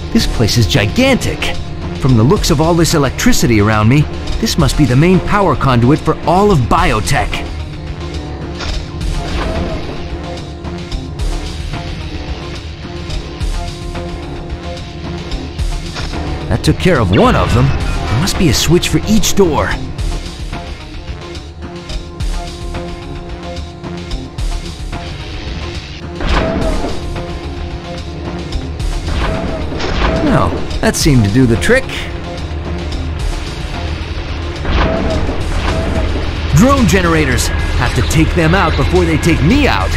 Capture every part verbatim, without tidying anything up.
This place is gigantic. From the looks of all this electricity around me, this must be the main power conduit for all of Biotech. That took care of one of them. There must be a switch for each door. No, that seemed to do the trick. Drone generators! Have to take them out before they take me out.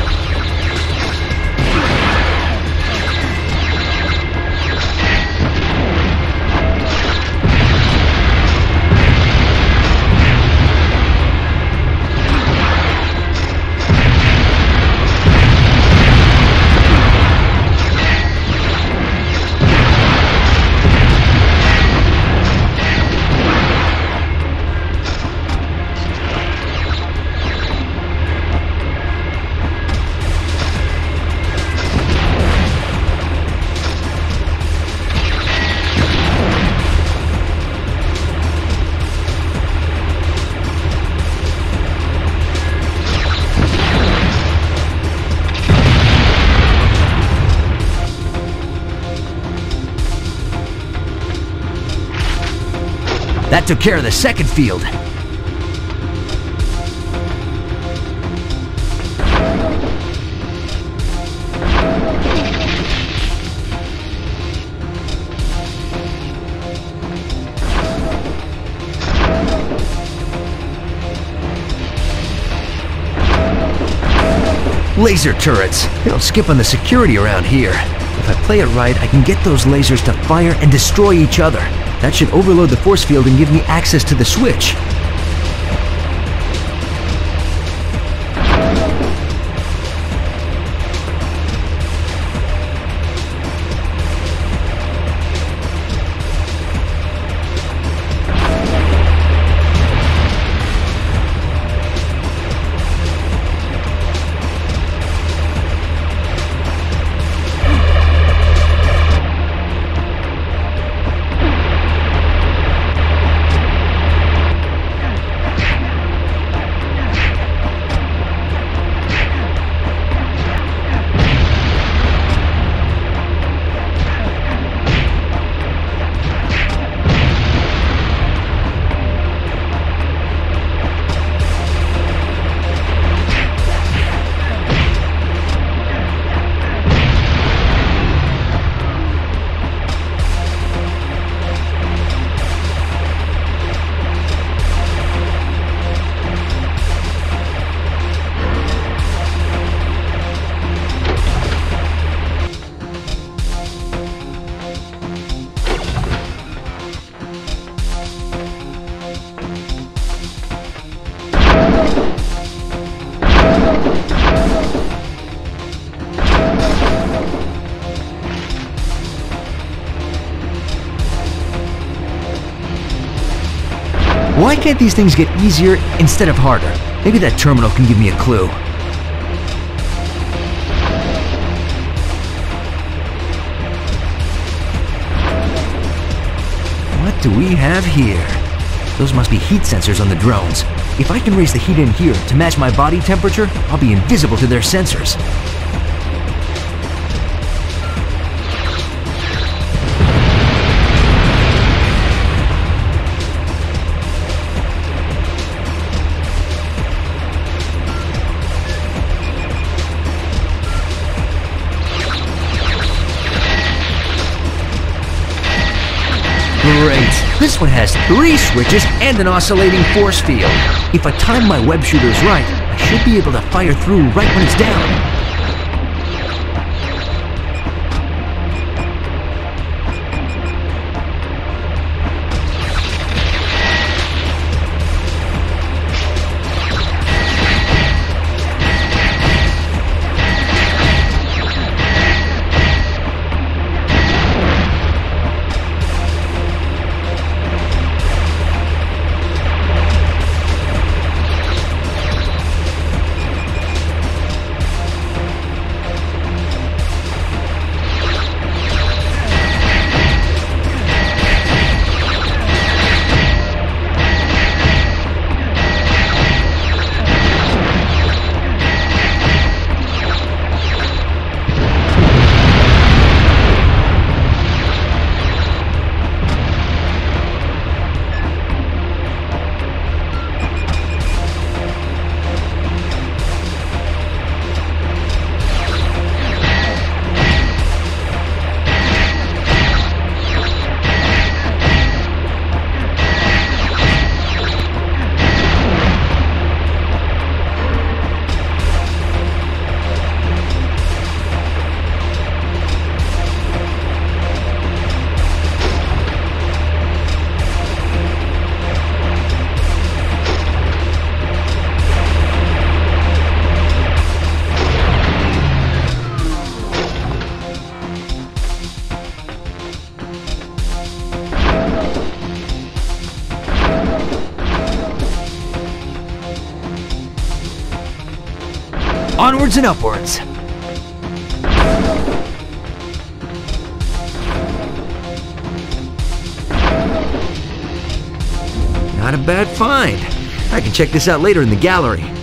That took care of the second field. Laser turrets. They don't skip on the security around here. If I play it right, I can get those lasers to fire and destroy each other. That should overload the force field and give me access to the switch. Why can't these things get easier instead of harder? Maybe that terminal can give me a clue. What do we have here? Those must be heat sensors on the drones. If I can raise the heat in here to match my body temperature, I'll be invisible to their sensors. Great! This one has three switches and an oscillating force field. If I time my web shooters right, I should be able to fire through right when it's down. Onwards and upwards. Not a bad find. I can check this out later in the gallery.